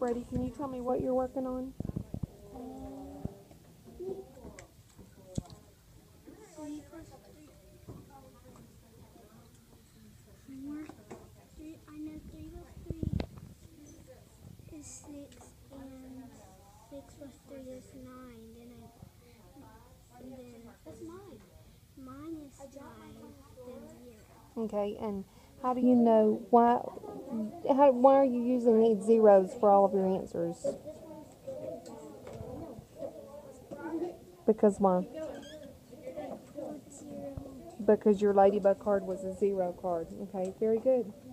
Brady, can you tell me what you're working on? I know 3 plus 3 is 6, and 6 plus 3 is 9. And then that's 9. Mine is 9, then 0. Okay, and how do you know why are you using these zeros for all of your answers? Because why? Put 0. Because your ladybug card was a 0 card. Okay, very good.